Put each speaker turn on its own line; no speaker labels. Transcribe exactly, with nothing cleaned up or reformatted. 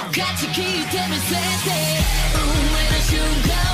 勝ち切ってみせて運命の瞬間